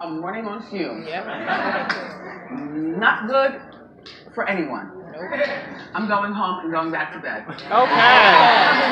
I'm running on fumes. Yep. Not good for anyone. Nope. I'm going home and going back to bed. Okay.